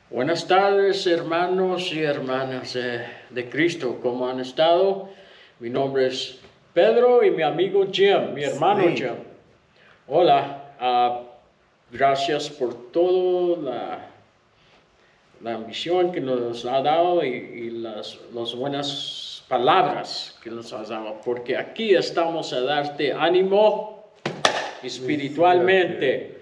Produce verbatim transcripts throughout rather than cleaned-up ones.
Buenas tardes, hermanos y hermanas de, de Cristo. ¿Cómo han estado? Mi nombre es Pedro y mi amigo Jim, mi hermano Sí. Jim. Hola, uh, gracias por toda la, la ambición que nos ha dado y, y las, las buenas palabras que nos has dado, porque aquí estamos a darte ánimo espiritualmente.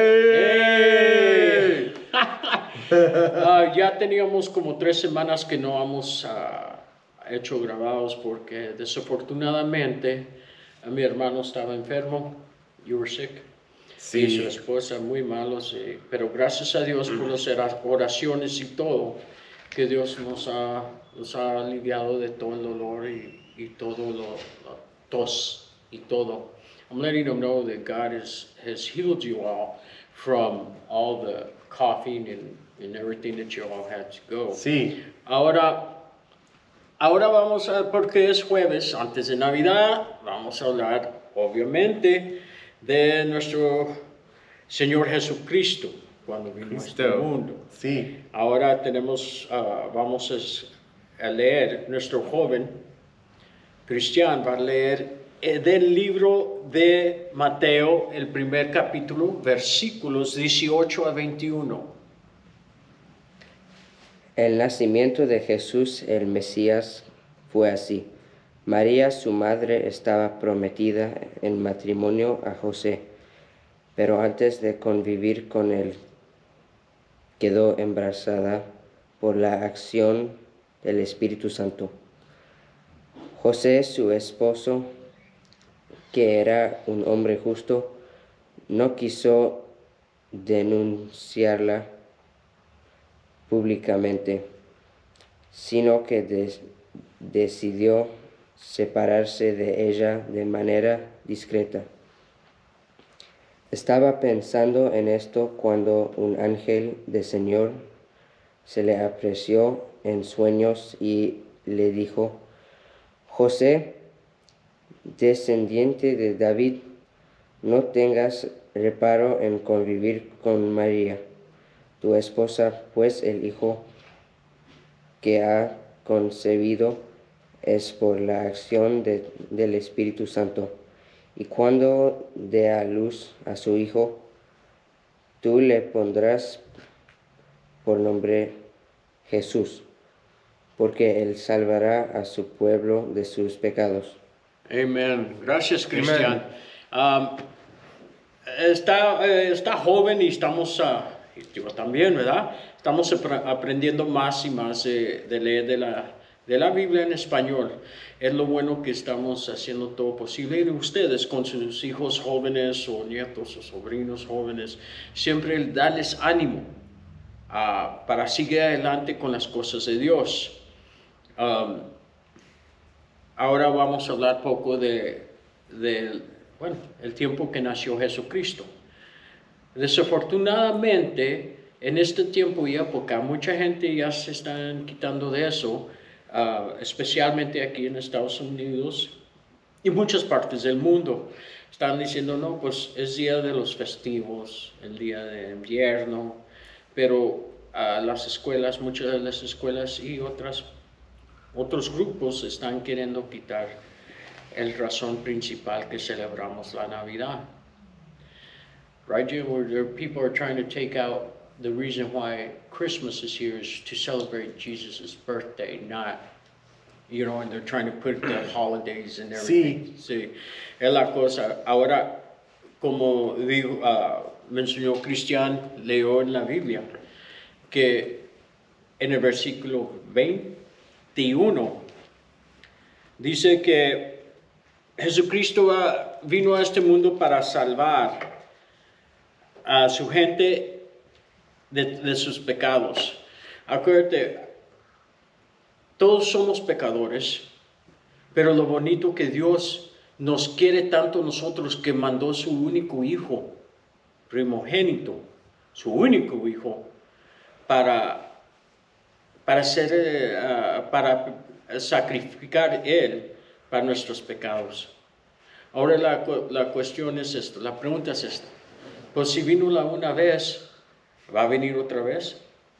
¡Ey! Uh, ya teníamos como tres semanas que no hemos uh, hecho grabados porque desafortunadamente a mi hermano estaba enfermo. You were sick. Sí. Y su esposa muy malos, eh, pero gracias a Dios por las oraciones y todo, que Dios nos ha, nos ha aliviado de todo el dolor y, y todo lo, la tos y todo. I'm letting them know that God has, has healed you all from all the coughing and, and everything that you all had to go. Sí. Ahora, ahora vamos a, porque es jueves, antes de Navidad, vamos a hablar, obviamente, de nuestro Señor Jesucristo, cuando vino a este Cristo. mundo. Sí. Ahora tenemos, uh, vamos a, a leer, nuestro joven Cristian va a leer eh, del libro de Mateo, el primer capítulo, versículos dieciocho a veintiuno. El nacimiento de Jesús el Mesías fue así. María, su madre, estaba prometida en matrimonio a José, pero antes de convivir con él, quedó embarazada por la acción del Espíritu Santo. José, su esposo, que era un hombre justo, no quiso denunciarla públicamente, sino que des- decidió separarse de ella de manera discreta. Estaba pensando en esto cuando un ángel del Señor se le apareció en sueños y le dijo: José, descendiente de David, no tengas reparo en convivir con María, tu esposa, pues el hijo que ha concebido es por la acción de, del Espíritu Santo. Y cuando dé a luz a su hijo, tú le pondrás por nombre Jesús, porque él salvará a su pueblo de sus pecados. Amén. Gracias, Cristian. Amen. Um, está, eh, está joven y estamos, uh, yo también, ¿verdad? Estamos apre- aprendiendo más y más eh, de leer de la, de la Biblia en español. Es lo bueno que estamos haciendo todo posible. Y ustedes con sus hijos jóvenes o nietos o sobrinos jóvenes, siempre darles ánimo uh, para seguir adelante con las cosas de Dios. Um, ahora vamos a hablar poco de, de, bueno, el tiempo que nació Jesucristo. Desafortunadamente, en este tiempo y época, mucha gente ya se están quitando de eso, uh, especialmente aquí en Estados Unidos y muchas partes del mundo. Están diciendo, no, pues es día de los festivos, el día de invierno, pero uh, las escuelas, muchas de las escuelas y otras, otros grupos están queriendo quitar el razón principal que celebramos la Navidad. Right, Jim? Where there, people are trying to take out the reason why Christmas is here is to celebrate Jesus' birthday, not, you know, and they're trying to put the holidays and everything. Sí. Es la cosa. Ahora, como dijo, uh, mencionó Cristian, leyó en la Biblia, que en el versículo veintiuno dice que Jesucristo vino a este mundo para salvar a su gente de, de sus pecados. Acuérdate, todos somos pecadores, pero lo bonito que Dios nos quiere tanto nosotros que mandó su único hijo, primogénito, su único hijo, para, para, ser, uh, para sacrificar él para nuestros pecados. Ahora la, la cuestión es esta, la pregunta es esta. Pues si vino la una vez, ¿va a venir otra vez?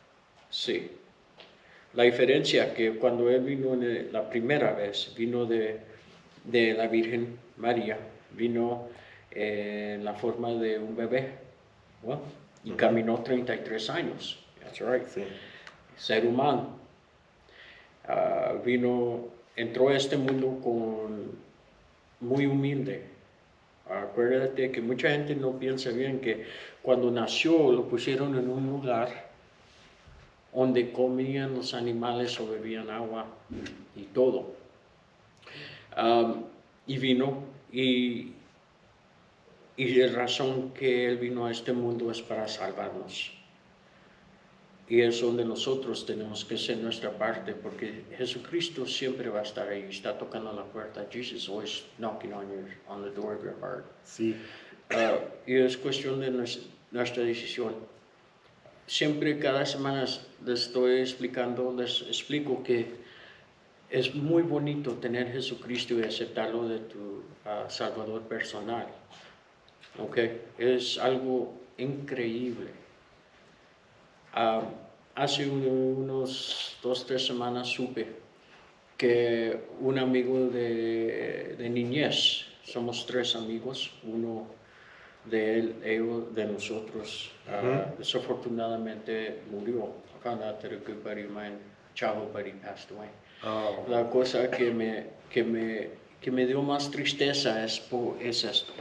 Sí. La diferencia que cuando Él vino en la primera vez, vino de, de la Virgen María, vino eh, en la forma de un bebé, ¿no? Y uh-huh. Caminó treinta y tres años. That's right. Sí. Ser humano. Uh, vino, entró a este mundo con, muy humilde. Acuérdate que mucha gente no piensa bien que cuando nació lo pusieron en un lugar donde comían los animales o bebían agua y todo. Um, y vino, y, y la razón que Él vino a este mundo es para salvarnos. Y es donde nosotros tenemos que hacer nuestra parte, porque Jesucristo siempre va a estar ahí, está tocando la puerta. Jesus always knocking on, your, on the door of your heart. Sí. Uh, y es cuestión de nuestra, nuestra decisión. Siempre, cada semana les estoy explicando, les explico que es muy bonito tener Jesucristo y aceptarlo de tu uh, Salvador personal. ¿Ok? Es algo increíble. Uh, hace unos dos, tres semanas supe que un amigo de, de niñez, somos tres amigos, uno de él, ellos, de nosotros, uh, uh-huh. desafortunadamente murió. I found out that a good buddy of mine, childhood buddy, passed away. Oh. La cosa que me, que me, que me dio más tristeza es, por, es esto.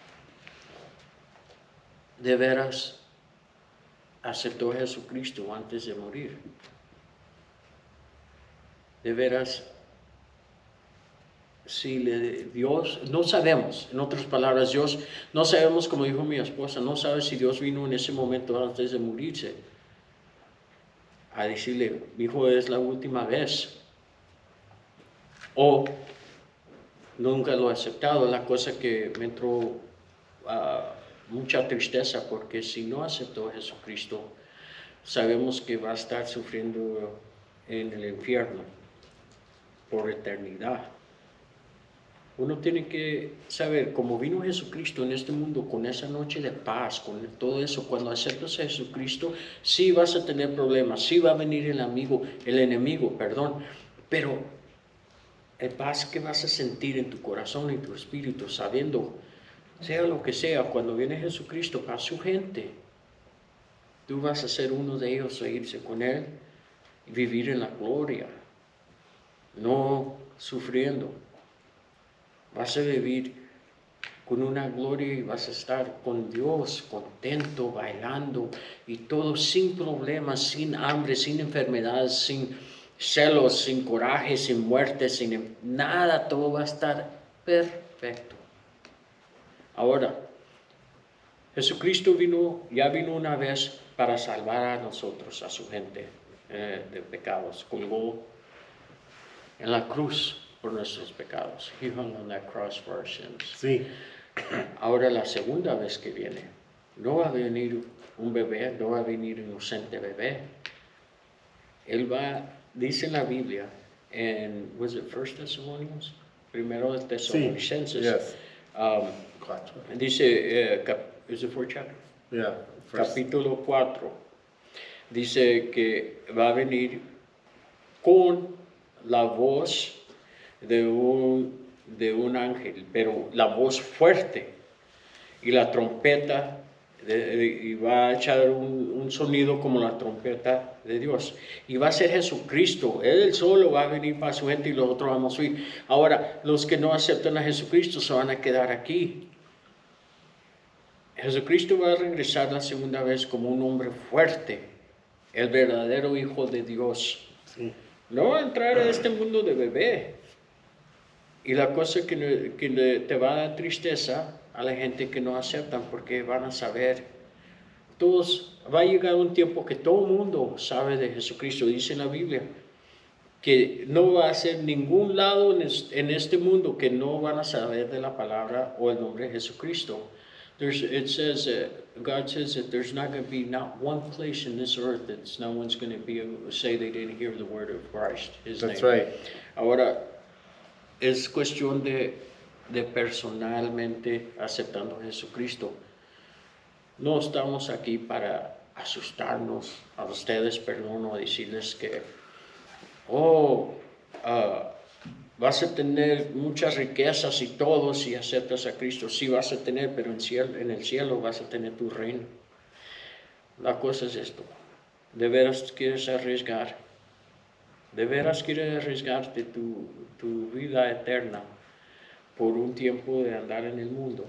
De veras, aceptó a Jesucristo antes de morir. De veras, si le, Dios, no sabemos, en otras palabras, Dios, no sabemos, como dijo mi esposa, no sabe si Dios vino en ese momento antes de morirse a decirle, mi hijo, es la última vez, o nunca lo ha aceptado. La cosa que me entró uh, mucha tristeza, porque si no aceptó a Jesucristo, sabemos que va a estar sufriendo en el infierno por eternidad. Uno tiene que saber, como vino Jesucristo en este mundo con esa noche de paz, con todo eso, cuando aceptas a Jesucristo, sí vas a tener problemas, sí va a venir el amigo, el enemigo, perdón, pero el paz que vas a sentir en tu corazón y tu espíritu, sabiendo, sea lo que sea, cuando viene Jesucristo para su gente, tú vas a ser uno de ellos, a irse con Él y vivir en la gloria, no sufriendo. Vas a vivir con una gloria y vas a estar con Dios, contento, bailando y todo sin problemas, sin hambre, sin enfermedades, sin celos, sin coraje, sin muerte, sin nada, todo va a estar perfecto. Ahora, Jesucristo vino, ya vino una vez para salvar a nosotros, a su gente eh, de pecados. Colgó en la cruz por nuestros pecados. He hung on that cross for our sins. Sí. Ahora la segunda vez que viene, no va a venir un bebé, no va a venir un inocente bebé. Él va, dice en la Biblia, en, was it First Thessalonians? Primero de Tesalonicenses. Sí. Yes. Um, dice, uh, cap, is it fourth chapter? Yeah. First. Capítulo cuatro. Dice que va a venir con la voz de un, de un ángel, pero la voz fuerte y la trompeta, de, de, y va a echar un, un sonido como la trompeta de Dios. Y va a ser Jesucristo, Él solo va a venir para su gente y los otros vamos a ir. Ahora, los que no aceptan a Jesucristo se van a quedar aquí. Jesucristo va a regresar la segunda vez como un hombre fuerte, el verdadero Hijo de Dios. Sí. No va a entrar a este mundo de bebé. Y la cosa que, que te va a dar tristeza a la gente que no aceptan, porque van a saber, todos, va a llegar un tiempo que todo el mundo sabe de Jesucristo. Dice en la Biblia que no va a ser ningún lado en este mundo que no van a saber de la palabra o el nombre de Jesucristo. There's, it says, uh, God says that there's not going to be not one place in this earth that no one's going to be able to say they didn't hear the word of Christ, His That's name. right. Ahora, es cuestión de, de personalmente aceptando a Jesucristo. No estamos aquí para asustarnos a ustedes, perdón, o decirles que, oh, uh, vas a tener muchas riquezas y todo si aceptas a Cristo. Sí vas a tener, pero en, cielo, en el cielo vas a tener tu reino. La cosa es esto. ¿De veras quieres arriesgar? ¿De veras quieres arriesgarte tu, tu vida eterna por un tiempo de andar en el mundo?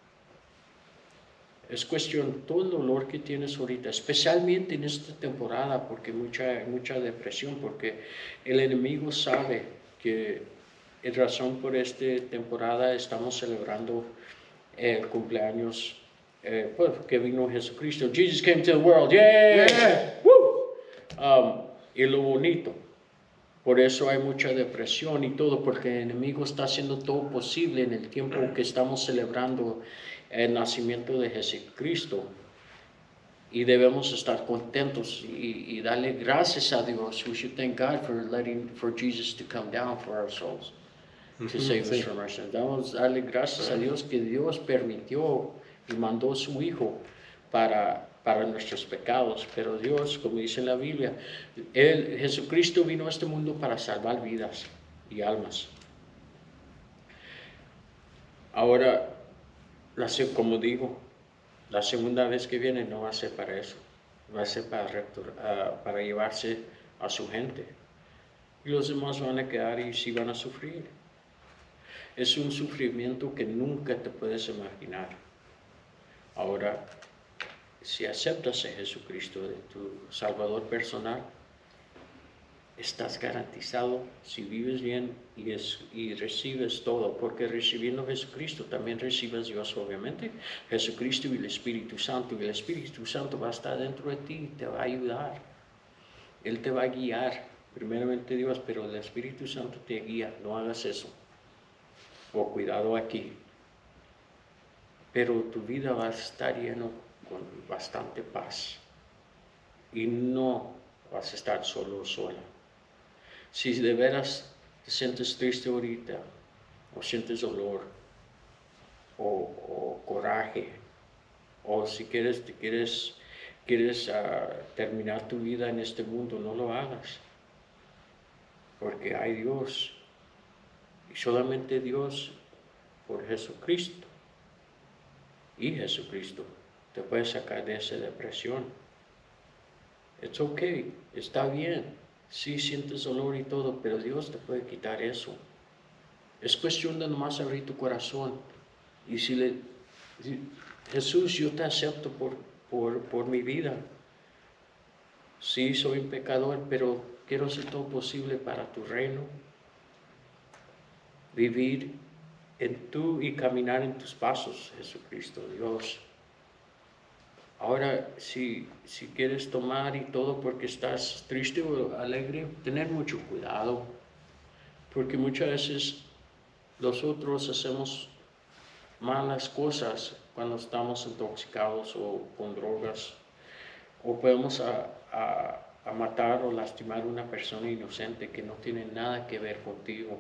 Es cuestión todo el dolor que tienes ahorita, especialmente en esta temporada, porque mucha mucha depresión, porque el enemigo sabe que en razón por esta temporada estamos celebrando el cumpleaños, eh, pues, que vino Jesucristo. Jesus came to the world, yeah, yeah. Woo! Um, y lo bonito. Por eso hay mucha depresión y todo, porque el enemigo está haciendo todo posible en el tiempo que estamos celebrando el nacimiento de Jesucristo. Y debemos estar contentos y, y darle gracias a Dios. We should thank God for letting for Jesus to come down for our souls, to mm-hmm, save sí. us from our sins. Debemos darle gracias a Dios que Dios permitió y mandó a su Hijo para para nuestros pecados, pero Dios, como dice en la Biblia, él, Jesucristo vino a este mundo para salvar vidas y almas. Ahora, la, como digo, la segunda vez que viene no va a ser para eso, va a ser para, uh, para llevarse a su gente. Y los demás van a quedar y sí van a sufrir. Es un sufrimiento que nunca te puedes imaginar. Ahora, si aceptas a Jesucristo de tu Salvador personal, estás garantizado si vives bien y, es, y recibes todo, porque recibiendo a Jesucristo también recibes Dios, obviamente, Jesucristo y el Espíritu Santo, y el Espíritu Santo va a estar dentro de ti y te va a ayudar. Él te va a guiar, primeramente Dios, pero el Espíritu Santo te guía, no hagas eso. O cuidado aquí. Pero tu vida va a estar lleno con bastante paz y no vas a estar solo o sola. Si de veras te sientes triste ahorita, o sientes dolor, o, o coraje, o si quieres, te quieres, quieres uh, terminar tu vida en este mundo, no lo hagas, porque hay Dios, y solamente Dios por Jesucristo, y Jesucristo te puede sacar de esa depresión. It's okay, está bien. Sí sientes dolor y todo, pero Dios te puede quitar eso. Es cuestión de nomás abrir tu corazón. Y si le, si, Jesús, yo te acepto por, por, por mi vida. Sí, soy un pecador, pero quiero hacer todo posible para tu reino. Vivir en tú y caminar en tus pasos, Jesucristo, Dios. Ahora, si, si quieres tomar y todo porque estás triste o alegre, tener mucho cuidado, porque muchas veces nosotros hacemos malas cosas cuando estamos intoxicados o con drogas, o podemos a, a, a matar o lastimar a una persona inocente que no tiene nada que ver contigo.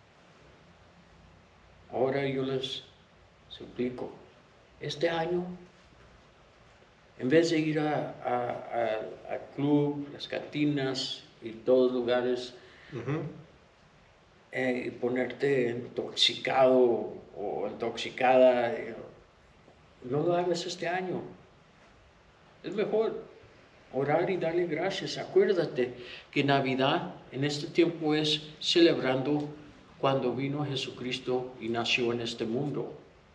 Ahora yo les suplico, este año, en vez de ir a, a, a, a club, las cantinas y todos los lugares, uh-huh. eh, y ponerte intoxicado o intoxicada, eh, no lo hagas este año. Es mejor orar y darle gracias. Acuérdate que Navidad en este tiempo es celebrando cuando vino Jesucristo y nació en este mundo.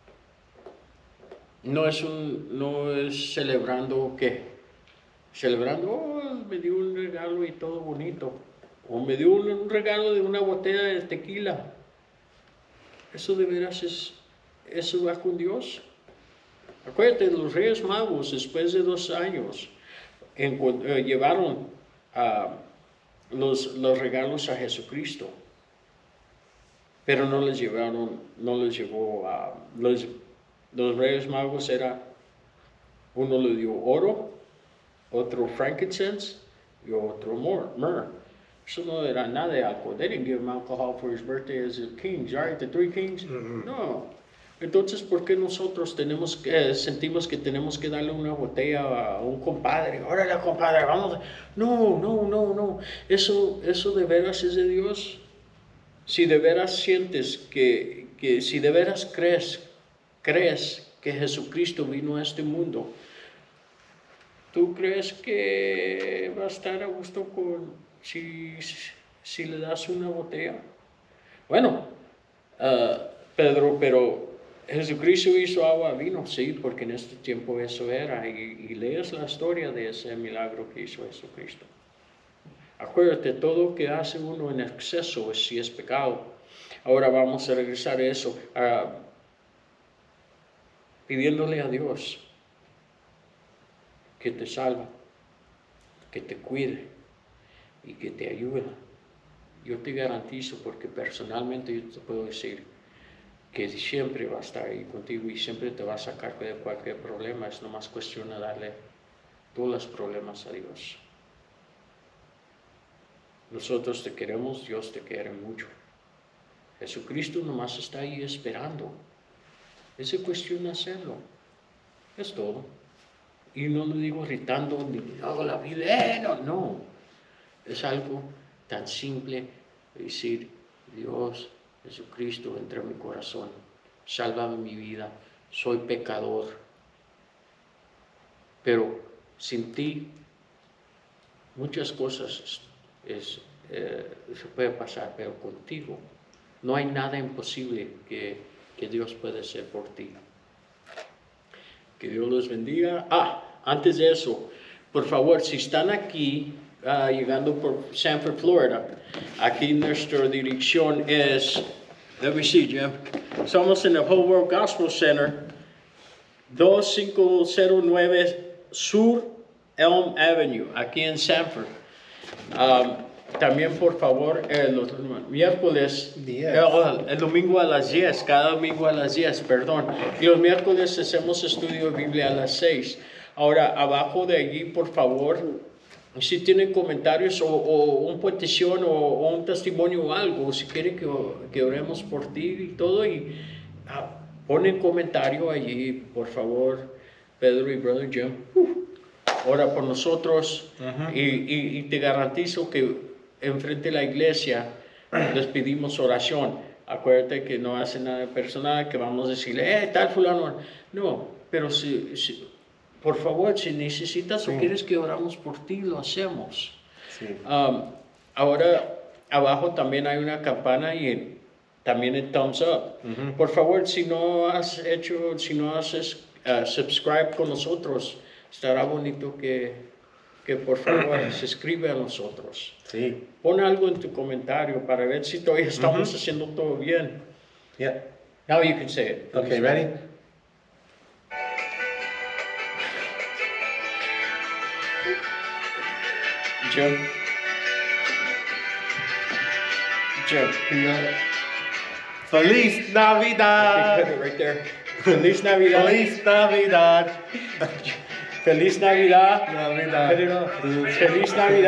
No es, un, no es celebrando qué, celebrando, oh, me dio un regalo y todo bonito, o me dio un, un regalo de una botella de tequila. Eso de veras es, eso va con Dios. Acuérdate, los Reyes Magos, después de dos años, en, eh, llevaron uh, los, los regalos a Jesucristo, pero no les llevaron, no les llevó a... Uh, los, Los Reyes Magos era, uno le dio oro, otro frankincense y otro myrrh. Eso no era nada de alcohol. They didn't give him alcohol for his birthday as a king, right? The three kings? Mm-hmm. No. Entonces, ¿por qué nosotros tenemos que, sentimos que tenemos que darle una botella a un compadre? Órale, compadre, vamos. No, no, no, no. Eso, eso de veras es de Dios. Si de veras sientes que, que si de veras crees, crees que Jesucristo vino a este mundo, ¿tú crees que va a estar a gusto con si, si le das una botella? Bueno, uh, Pedro, pero Jesucristo hizo agua a vino, sí, porque en este tiempo eso era, y, y lees la historia de ese milagro que hizo Jesucristo. Acuérdate, todo lo que hace uno en exceso es, sí es pecado. Ahora vamos a regresar a eso, uh, pidiéndole a Dios que te salva, que te cuide y que te ayude. Yo te garantizo, porque personalmente yo te puedo decir que siempre va a estar ahí contigo y siempre te va a sacar de cualquier problema. Es nomás cuestión de darle todos los problemas a Dios. Nosotros te queremos, Dios te quiere mucho. Jesucristo nomás está ahí esperando. Es cuestión de hacerlo. Es todo. Y no lo digo gritando, ni hago la vida, no, no. Es algo tan simple de decir, Dios, Jesucristo, entra en mi corazón, sálvame mi vida, soy pecador. Pero sin ti, muchas cosas es, eh, se puede pasar, pero contigo no hay nada imposible que, que Dios puede hacer por ti. Que Dios los bendiga. Ah, antes de eso, por favor, si están aquí, uh, llegando por Sanford, Florida, aquí nuestra dirección es, let me see, Jim, somos en el Whole World Gospel Center, dos cinco cero nueve Sur Elm Avenue, aquí en Sanford. Um, también, por favor, eh, los miércoles, eh, el, el domingo a las diez, cada domingo a las diez, perdón. Y los miércoles hacemos estudio de Biblia a las seis. Ahora, abajo de allí, por favor, si tienen comentarios o, o una petición o, o un testimonio o algo, si quieren que, que oremos por ti y todo, y ah, ponen comentario allí, por favor, Pedro y Brother Jim. Uh, ora por nosotros. Uh-huh. y, y, y te garantizo que enfrente de la iglesia les pedimos oración. Acuérdate que no hace nada personal, que vamos a decirle, eh, tal fulano. No, pero si, si, por favor, si necesitas sí. o quieres que oramos por ti, lo hacemos. Sí. Um, ahora, abajo también hay una campana y el, también el thumbs up. Uh-huh. Por favor, si no has hecho, si no haces uh, subscribe con nosotros, estará bonito que que por favor se escribe a nosotros. Sí. Pon algo en tu comentario para ver si todavía estamos uh-huh. haciendo todo bien. Yeah. Now you can say it. Okay, ready? Jim. Jim. Feliz Navidad. Okay, put it right there. Feliz Navidad. Feliz Navidad. Feliz Navidad. Navidad. Feliz Navidad.